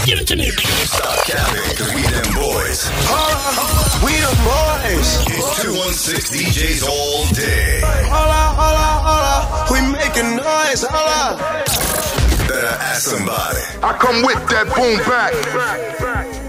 Give it to me. Stop capping, cause we them boys. We the boys. It's 216 DJs all day. Holla. We making noise. Holla. Better ask somebody. I come with that boom back.